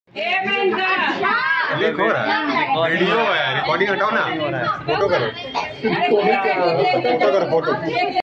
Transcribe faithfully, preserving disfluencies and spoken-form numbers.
Click हो रहा है, वीडियो है, रिकॉर्डिंग हटाओ ना, फोटो करो, फोटो करो फोटो।